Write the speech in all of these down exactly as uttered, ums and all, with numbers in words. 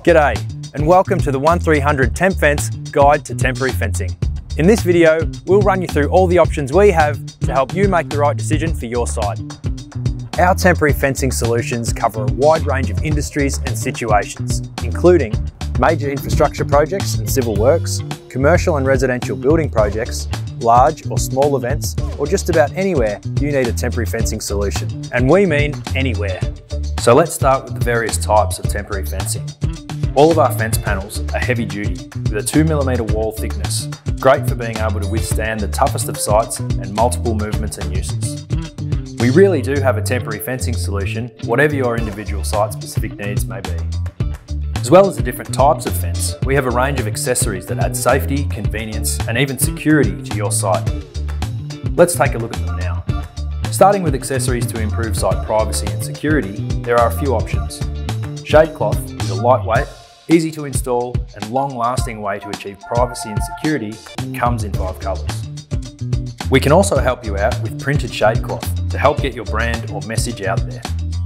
G'day, and welcome to the thirteen hundred Tempfence Guide to Temporary Fencing. In this video, we'll run you through all the options we have to help you make the right decision for your site. Our temporary fencing solutions cover a wide range of industries and situations, including major infrastructure projects and civil works, commercial and residential building projects, large or small events, or just about anywhere you need a temporary fencing solution. And we mean anywhere. So let's start with the various types of temporary fencing. All of our fence panels are heavy duty with a two millimeter wall thickness, great for being able to withstand the toughest of sites and multiple movements and uses. We really do have a temporary fencing solution, whatever your individual site-specific needs may be. As well as the different types of fence, we have a range of accessories that add safety, convenience, and even security to your site. Let's take a look at them now. Starting with accessories to improve site privacy and security, there are a few options. Shade cloth is a lightweight, easy to install, and long-lasting way to achieve privacy and security and comes in five colours. We can also help you out with printed shade cloth to help get your brand or message out there.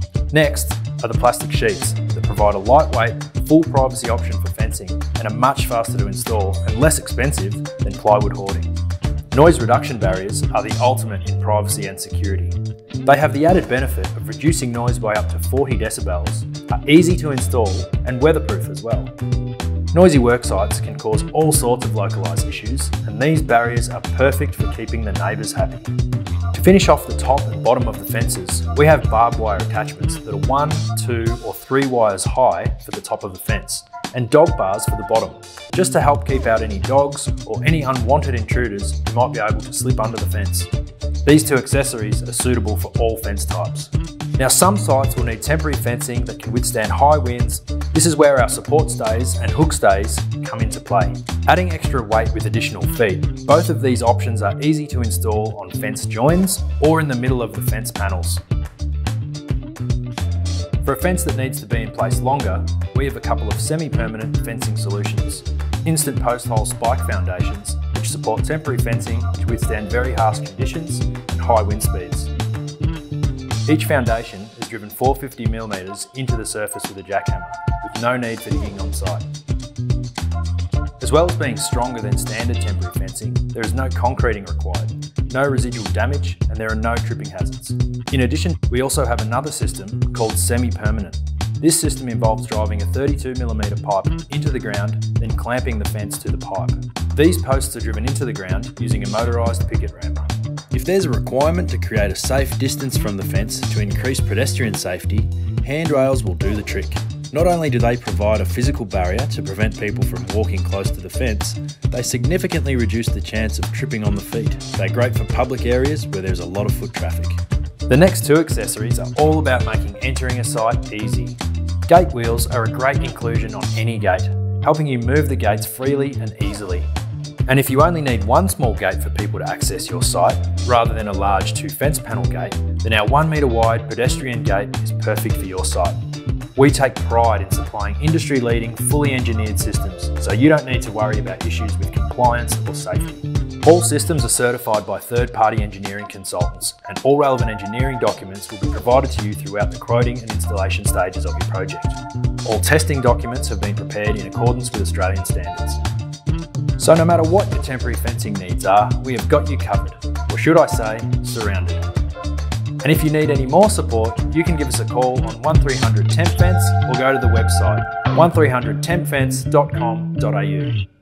Next are the plastic sheets that provide a lightweight, full privacy option for fencing and are much faster to install and less expensive than plywood hoarding. Noise reduction barriers are the ultimate in privacy and security. They have the added benefit of reducing noise by up to forty decibels, are easy to install and weatherproof as well. Noisy work sites can cause all sorts of localised issues, and these barriers are perfect for keeping the neighbours happy. To finish off the top and bottom of the fences, we have barbed wire attachments that are one, two or three wires high for the top of the fence, and dog bars for the bottom, just to help keep out any dogs or any unwanted intruders who might be able to slip under the fence. These two accessories are suitable for all fence types. Now, some sites will need temporary fencing that can withstand high winds. This is where our support stays and hook stays come into play. Adding extra weight with additional feet, both of these options are easy to install on fence joins or in the middle of the fence panels. For a fence that needs to be in place longer, we have a couple of semi-permanent fencing solutions. Instant post hole spike foundations, which support temporary fencing to withstand very harsh conditions and high wind speeds. Each foundation is driven four hundred fifty millimeters into the surface with a jackhammer, with no need for digging on site. As well as being stronger than standard temporary fencing, there is no concreting required, no residual damage, and there are no tripping hazards. In addition, we also have another system called semi-permanent. This system involves driving a thirty-two millimeter pipe into the ground, then clamping the fence to the pipe. These posts are driven into the ground using a motorised picket ramp. If there's a requirement to create a safe distance from the fence to increase pedestrian safety, handrails will do the trick. Not only do they provide a physical barrier to prevent people from walking close to the fence, they significantly reduce the chance of tripping on the feet. They're great for public areas where there's a lot of foot traffic. The next two accessories are all about making entering a site easy. Gate wheels are a great inclusion on any gate, helping you move the gates freely and easily. And if you only need one small gate for people to access your site, rather than a large two fence panel gate, then our one metre wide pedestrian gate is perfect for your site. We take pride in supplying industry-leading, fully engineered systems, so you don't need to worry about issues with compliance or safety. All systems are certified by third-party engineering consultants, and all relevant engineering documents will be provided to you throughout the quoting and installation stages of your project. All testing documents have been prepared in accordance with Australian standards. So no matter what your temporary fencing needs are, we have got you covered, or should I say, surrounded. And if you need any more support, you can give us a call on thirteen hundred Tempfence or go to the website thirteen hundred tempfence dot com dot A U.